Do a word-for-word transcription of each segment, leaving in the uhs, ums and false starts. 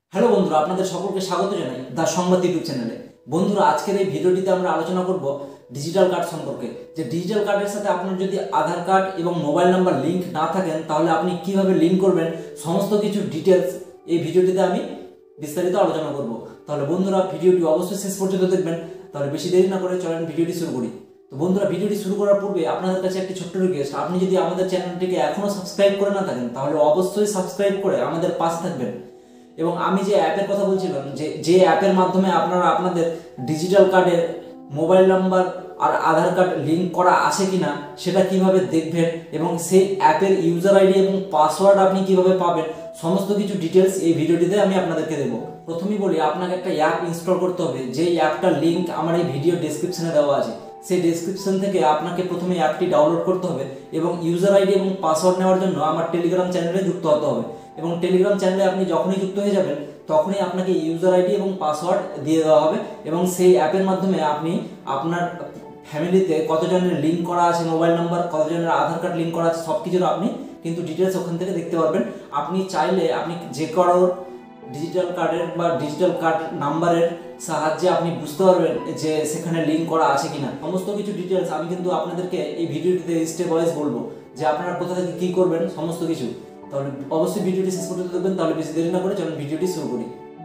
Hello বন্ধুরা, আপনাদের সকলকে স্বাগত জানাই দা সংবাদ ইউটিউব চ্যানেলে। বন্ধুরা, আজকের এই ভিডিওটিতে আমরা আলোচনা করব ডিজিটাল কার্ড সম্পর্কে। যে ডিজিটাল কার্ডের সাথে আপনার যদি আধার কার্ড এবং মোবাইল নাম্বার লিঙ্ক না থাকেন তাহলে আপনি কিভাবে লিঙ্ক করবেন, সমস্ত কিছু ডিটেলস এই ভিডিওটিতে আমি বিস্তারিত আলোচনা করব। তাহলে বন্ধুরা, ভিডিওটি অবশ্যই শেষ পর্যন্ত দেখবেন। তাহলে বেশি দেরি না করে চলেন ভিডিওটি শুরু করি। তো বন্ধুরা, ভিডিওটি শুরু করার পূর্বে আপনাদের কাছে একটি ছোট্ট রিকোয়েস্ট, আপনি যদি আমাদের চ্যানেলটিকে এখনও সাবস্ক্রাইব করে না থাকেন তাহলে অবশ্যই সাবস্ক্রাইব করে আমাদের পাশে থাকবেন। এবং আমি যে অ্যাপের কথা বলছিলাম, যে যে অ্যাপের মাধ্যমে আপনারা আপনাদের ডিজিটাল কার্ডের মোবাইল নাম্বার আর আধার কার্ড লিঙ্ক করা আছে কিনা সেটা কিভাবে দেখবেন এবং সেই অ্যাপের ইউজার আইডি এবং পাসওয়ার্ড আপনি কিভাবে পাবেন, সমস্ত কিছু ডিটেলস এই ভিডিওটিতে আমি আপনাদেরকে দেবো। প্রথমেই বলি, আপনাকে একটা অ্যাপ ইনস্টল করতে হবে। যেই অ্যাপটার লিঙ্ক আমার এই ভিডিও ডেসক্রিপশনে দেওয়া আছে, সেই ডেসক্রিপশন থেকে আপনাকে প্রথমে অ্যাপটি ডাউনলোড করতে হবে এবং ইউজার আইডি এবং পাসওয়ার্ড নেওয়ার জন্য আমার টেলিগ্রাম চ্যানেলে যুক্ত হতে হবে। এবং টেলিগ্রাম চ্যানেলে আপনি যখনই যুক্ত হয়ে যাবেন তখনই আপনাকে ইউজার আইডি এবং পাসওয়ার্ড দিয়ে দেওয়া হবে এবং সেই অ্যাপের মাধ্যমে আপনি আপনার ফ্যামিলিতে কতজনের লিঙ্ক করা আছে মোবাইল নাম্বার, কতজনের আধার কার্ড লিঙ্ক করা আছে, সব কিছুর আপনি কিন্তু ডিটেলস ওখান থেকে দেখতে পারবেন। আপনি চাইলে আপনি যে কারোর ডিজিটাল কার্ডের বা ডিজিটাল কার্ড নাম্বারের সাহায্যে আপনি বুঝতে পারবেন যে সেখানে লিঙ্ক করা আছে কিনা। সমস্ত কিছু ডিটেলস আমি কিন্তু আপনাদেরকে এই ভিডিওটিতে স্টেপ ওয়াইজ বলবো যে আপনারা কোথা থেকে কী করবেন, সমস্ত কিছু। তাহলে অবশ্যই ভিডিওটি শেষ পর্যন্ত দেখবেন। তাহলে বেশি দেরি না করে চলুন ভিডিওটি শুরু করি।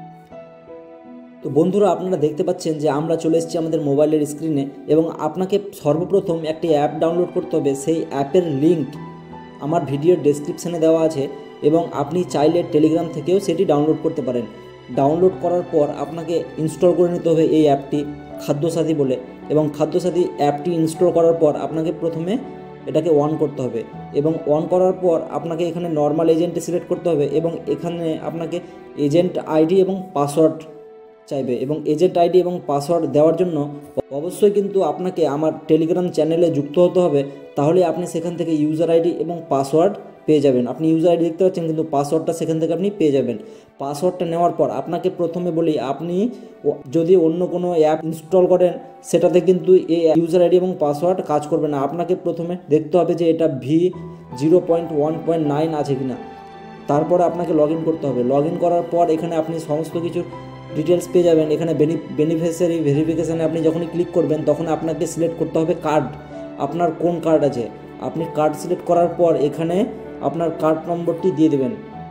তো বন্ধুরা, আপনারা দেখতে পাচ্ছেন যে আমরা চলে এসেছি আমাদের মোবাইলের স্ক্রিনে এবং আপনাকে সর্বপ্রথম একটি অ্যাপ ডাউনলোড করতে হবে। সেই অ্যাপের লিঙ্ক আমার ভিডিওর ডেসক্রিপশানে দেওয়া আছে এবং আপনি চাইলে টেলিগ্রাম থেকেও সেটি ডাউনলোড করতে পারেন। ডাউনলোড করার পর আপনাকে ইনস্টল করে নিতে হবে এই অ্যাপটি, খাদ্যসাথী বলে। এবং খাদ্যসাথী অ্যাপটি ইনস্টল করার পর আপনাকে প্রথমে এটাকে অন করতে হবে এবং অন করার পর আপনাকে এখানে নর্মাল এজেন্টে সিলেক্ট করতে হবে এবং এখানে আপনাকে এজেন্ট আইডি এবং পাসওয়ার্ড চাইবে। এবং এজেন্ট আইডি এবং পাসওয়ার্ড দেওয়ার জন্য অবশ্যই কিন্তু আপনাকে আমার টেলিগ্রাম চ্যানেলে যুক্ত হতে হবে, তাহলে আপনি সেখান থেকে ইউজার আইডি এবং পাসওয়ার্ড পেয়ে যাবেন। আপনি ইউজার আইডি দেখতে পাচ্ছেন কিন্তু পাসওয়ার্ডটা সেখান থেকে আপনি পেয়ে যাবেন। পাসওয়ার্ডটা নেওয়ার পর আপনাকে প্রথমে বলি, আপনি যদি অন্য কোনো অ্যাপ ইনস্টল করেন সেটাতে কিন্তু এই ইউজার আইডি এবং পাসওয়ার্ড কাজ করবে না। আপনাকে প্রথমে দেখতে হবে যে এটা V zero point one point nine আছে কিনা। তারপরে আপনাকে লগ ইন করতে হবে। লগ ইন করার পর এখানে আপনি সমস্ত কিছু ডিটেলস পেয়ে যাবেন। এখানে বেনি বেনিফিশিয়ারি ভেরিফিকেশানে আপনি যখনই ক্লিক করবেন তখন আপনাকে সিলেক্ট করতে হবে কার্ড, আপনার কোন কার্ড আছে। আপনি কার্ড সিলেক্ট করার পর এখানে আপনার কার্ড নম্বরটি দিয়ে দেবেন।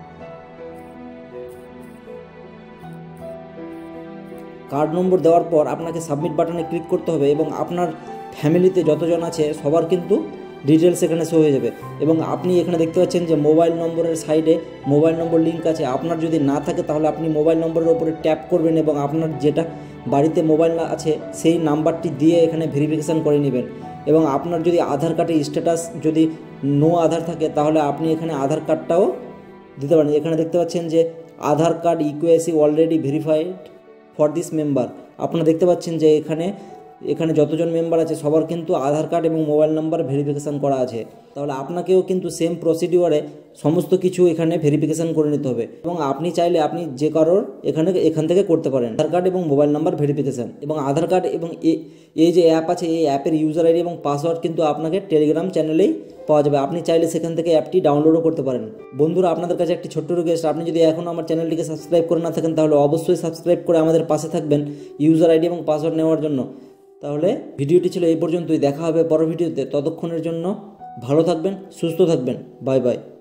কার্ড নম্বর দেওয়ার পর আপনাকে সাবমিট বাটনে ক্লিক করতে হবে এবং আপনার ফ্যামিলিতে যতজন আছে সবার কিন্তু ডিটেলস এখানে শো হয়ে যাবে। এবং আপনি এখানে দেখতে পাচ্ছেন যে মোবাইল নম্বরের সাইডে মোবাইল নম্বর লিঙ্ক আছে। আপনার যদি না থাকে তাহলে আপনি মোবাইল নম্বরের উপরে ট্যাপ করবেন এবং আপনার যেটা বাড়িতে মোবাইল আছে সেই নাম্বারটি দিয়ে এখানে ভেরিফিকেশান করে নেবেন। এবং আপনার যদি আধার কার্ডের স্ট্যাটাস যদি নো আধার থাকে তাহলে আপনি এখানে আধার কার্ডটাও দিতে পারেন। এখানে দেখতে পাচ্ছেন যে Aadhaar card eKYC already verified for this member. আপনারা দেখতে পাচ্ছেন যে এখানে এখানে যতজন মেম্বার আছে সবার কিন্তু আধার কার্ড এবং মোবাইল নাম্বার ভেরিফিকেশান করা আছে। তাহলে আপনাকেও কিন্তু সেম প্রসিডিওরে সমস্ত কিছু এখানে ভেরিফিকেশান করে নিতে হবে এবং আপনি চাইলে আপনি যে কারোর এখানে এখান থেকে করতে পারেন আধার কার্ড এবং মোবাইল নাম্বার ভেরিফিকেশান। এবং আধার কার্ড এবং এই যে অ্যাপ আছে এই অ্যাপের ইউজার আইডি এবং পাসওয়ার্ড কিন্তু আপনাকে টেলিগ্রাম চ্যানেলেই পাওয়া যাবে। আপনি চাইলে সেখান থেকে অ্যাপটি ডাউনলোডও করতে পারেন। বন্ধুরা, আপনাদের কাছে একটি ছোট্ট রিকোয়েস্ট, আপনি যদি এখনও আমার চ্যানেলটিকে সাবস্ক্রাইব করে না থাকেন তাহলে অবশ্যই সাবস্ক্রাইব করে আমাদের পাশে থাকবেন ইউজার আইডি এবং পাসওয়ার্ড নেওয়ার জন্য। তাহলে ভিডিওটি ছিল এই পর্যন্তই, দেখা হবে পরের ভিডিওতে। ততক্ষণের জন্য ভালো থাকবেন, সুস্থ থাকবেন, বাই বাই।